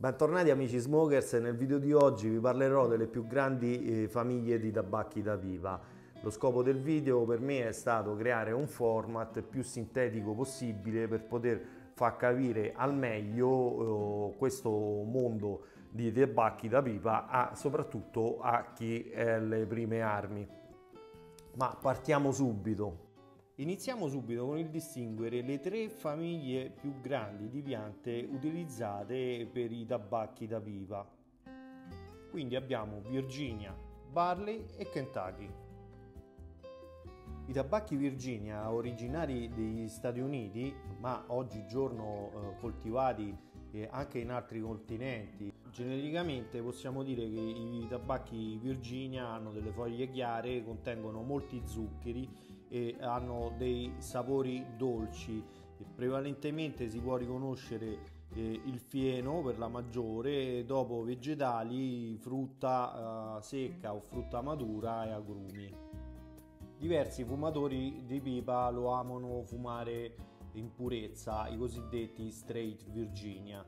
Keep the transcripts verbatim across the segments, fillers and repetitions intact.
Bentornati amici smokers, nel video di oggi vi parlerò delle più grandi eh, famiglie di tabacchi da pipa. Lo scopo del video per me è stato creare un format più sintetico possibile per poter far capire al meglio eh, questo mondo di tabacchi da pipa, a, soprattutto a chi è alle prime armi. Ma partiamo subito. Iniziamo subito con il distinguere le tre famiglie più grandi di piante utilizzate per i tabacchi da pipa. Quindi abbiamo Virginia, Barley e Kentucky. I tabacchi Virginia, originari degli Stati Uniti, ma oggigiorno eh, coltivati eh, anche in altri continenti, genericamente possiamo dire che i tabacchi Virginia hanno delle foglie chiare, contengono molti zuccheri e hanno dei sapori dolci. Prevalentemente si può riconoscere eh, il fieno per la maggiore, dopo vegetali, frutta eh, secca o frutta madura e agrumi. Diversi fumatori di pipa lo amano fumare in purezza, i cosiddetti straight Virginia.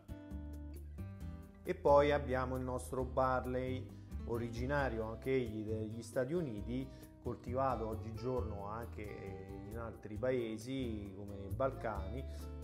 E poi abbiamo il nostro Barley, originario anche egli degli Stati Uniti, coltivato oggigiorno anche in altri paesi come i Balcani,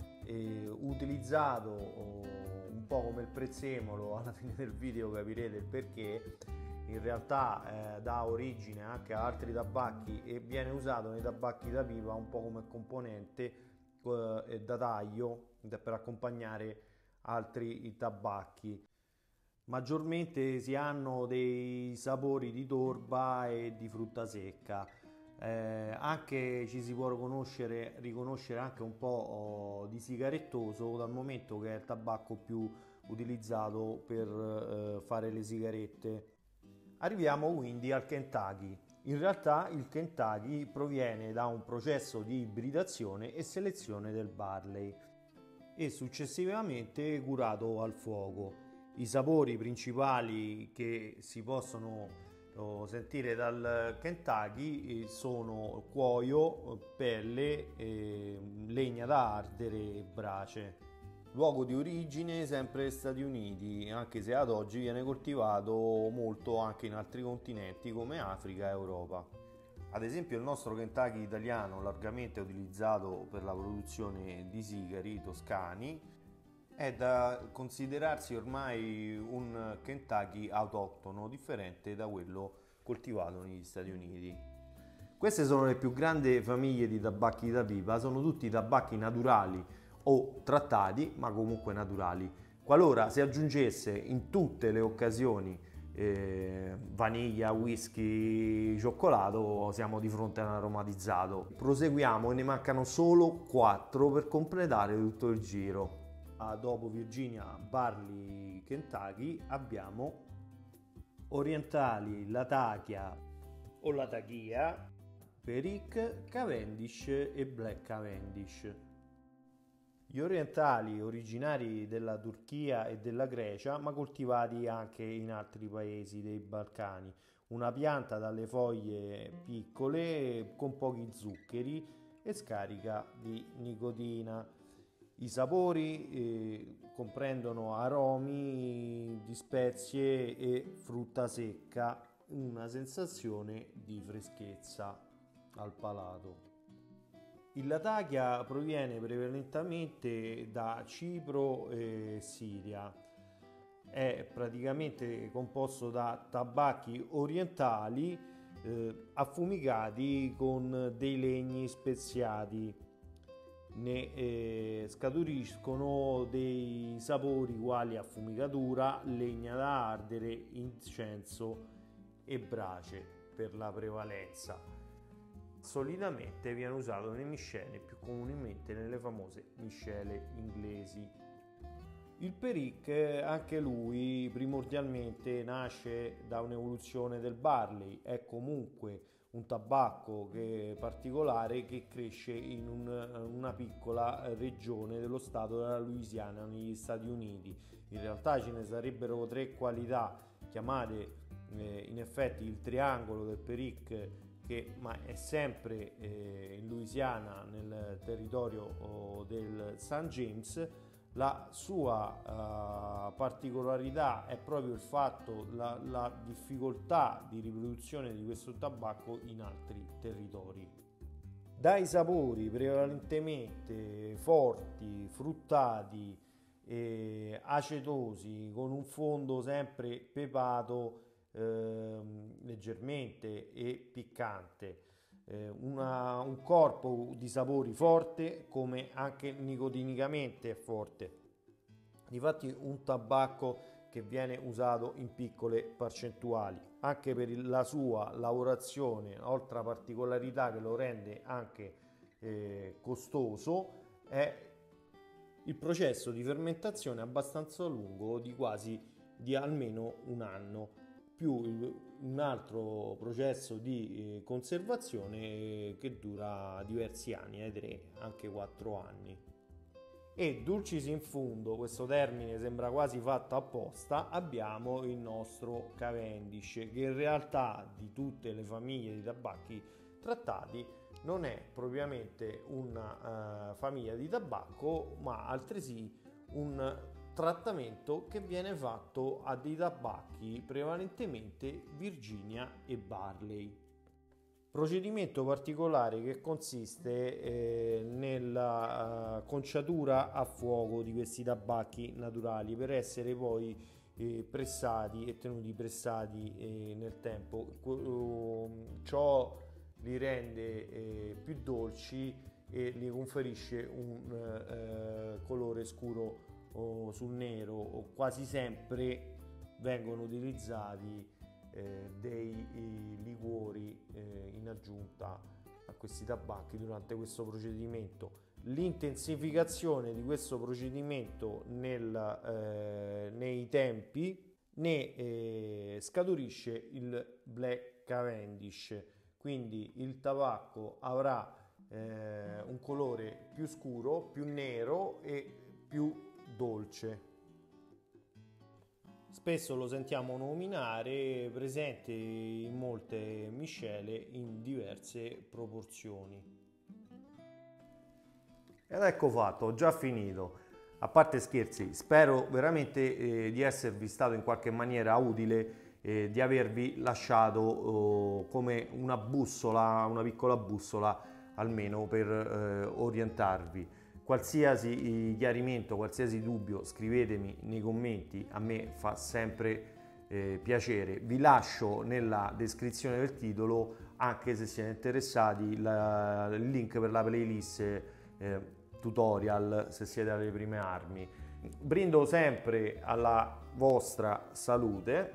e utilizzato un po' come il prezzemolo. Alla fine del video capirete il perché. In realtà eh, dà origine anche a altri tabacchi e viene usato nei tabacchi da pipa un po' come componente eh, da taglio per accompagnare altri tabacchi. Maggiormente si hanno dei sapori di torba e di frutta secca. Eh, anche ci si può riconoscere, riconoscere anche un po' di sigarettoso, dal momento che è il tabacco più utilizzato per eh, fare le sigarette. Arriviamo quindi al Kentucky. In realtà il Kentucky proviene da un processo di ibridazione e selezione del barley e successivamente curato al fuoco. I sapori principali che si possono sentire dal Kentucky sono cuoio, pelle, legna da ardere e brace. Luogo di origine sempre Stati Uniti, anche se ad oggi viene coltivato molto anche in altri continenti come Africa e Europa. Ad esempio il nostro Kentucky italiano, largamente utilizzato per la produzione di sigari toscani, è da considerarsi ormai un Kentucky autoctono, differente da quello coltivato negli Stati Uniti. Queste sono le più grandi famiglie di tabacchi da pipa, sono tutti tabacchi naturali o trattati, ma comunque naturali. Qualora si aggiungesse in tutte le occasioni eh, vaniglia, whisky, cioccolato, siamo di fronte a un aromatizzato. Proseguiamo e ne mancano solo quattro per completare tutto il giro. Dopo Virginia, Barley, Kentucky abbiamo orientali, Latakia o Latakia, Perique, Cavendish e Black Cavendish. Gli orientali, originari della Turchia e della Grecia, ma coltivati anche in altri paesi dei Balcani. Una pianta dalle foglie piccole con pochi zuccheri e scarica di nicotina. I sapori eh, comprendono aromi di spezie e frutta secca, una sensazione di freschezza al palato. Il Latakia proviene prevalentemente da Cipro e Siria. È praticamente composto da tabacchi orientali eh, affumicati con dei legni speziati. Ne eh, scaturiscono dei sapori quali affumicatura, legna da ardere, incenso e brace per la prevalenza. Solitamente viene usato nelle miscele, più comunemente nelle famose miscele inglesi. Il Perique, anche lui primordialmente nasce da un'evoluzione del barley, è comunque un tabacco che particolare che cresce in un, una piccola regione dello stato della Louisiana negli Stati Uniti. In realtà ce ne sarebbero tre qualità chiamate eh, in effetti il triangolo del Perique, che ma è sempre eh, in Louisiana nel territorio oh, del Saint James. La sua uh, particolarità è proprio il fatto, la, la difficoltà di riproduzione di questo tabacco in altri territori. Dai sapori prevalentemente forti, fruttati, eh, acetosi, con un fondo sempre pepato, eh, leggermente e piccante, eh, una, un corpo di sapori forte, come anche nicotinicamente è forte. Difatti un tabacco che viene usato in piccole percentuali, anche per la sua lavorazione. Altra particolarità che lo rende anche eh, costoso è il processo di fermentazione abbastanza lungo, di quasi di almeno un anno, più il, un altro processo di eh, conservazione che dura diversi anni, eh, tre, anche quattro anni. E dulcis in fundo, questo termine sembra quasi fatto apposta, abbiamo il nostro Cavendish, che in realtà di tutte le famiglie di tabacchi trattati non è propriamente una uh, famiglia di tabacco, ma altresì un trattamento che viene fatto a dei tabacchi prevalentemente Virginia e Barley. Procedimento particolare che consiste eh, nella uh, conciatura a fuoco di questi tabacchi naturali per essere poi eh, pressati e tenuti pressati eh, nel tempo. Uh, ciò li rende eh, più dolci e gli conferisce un eh, colore scuro o sul nero, o quasi sempre vengono utilizzati Eh, dei eh, liquori eh, in aggiunta a questi tabacchi durante questo procedimento. L'intensificazione di questo procedimento nel, eh, nei tempi ne eh, scaturisce il Black Cavendish, quindi il tabacco avrà eh, un colore più scuro, più nero e più dolce. Spesso lo sentiamo nominare, presente in molte miscele in diverse proporzioni. Ed ecco fatto, ho già finito. A parte scherzi, spero veramente eh, di esservi stato in qualche maniera utile, eh, di avervi lasciato oh, come una bussola, una piccola bussola almeno per eh, orientarvi. Qualsiasi chiarimento, qualsiasi dubbio, scrivetemi nei commenti, a me fa sempre eh, piacere. Vi lascio nella descrizione del titolo, anche se siete interessati, la, il link per la playlist eh, tutorial se siete alle prime armi. Brindo sempre alla vostra salute.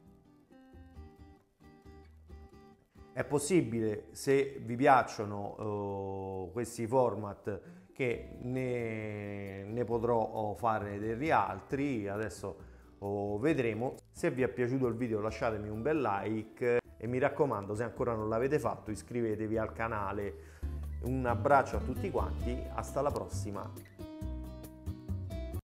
È possibile, se vi piacciono uh, questi format, che ne, ne potrò fare degli altri. Adesso oh, vedremo. Se vi è piaciuto il video lasciatemi un bel like e mi raccomando, se ancora non l'avete fatto, iscrivetevi al canale. Un abbraccio a tutti quanti, hasta la prossima.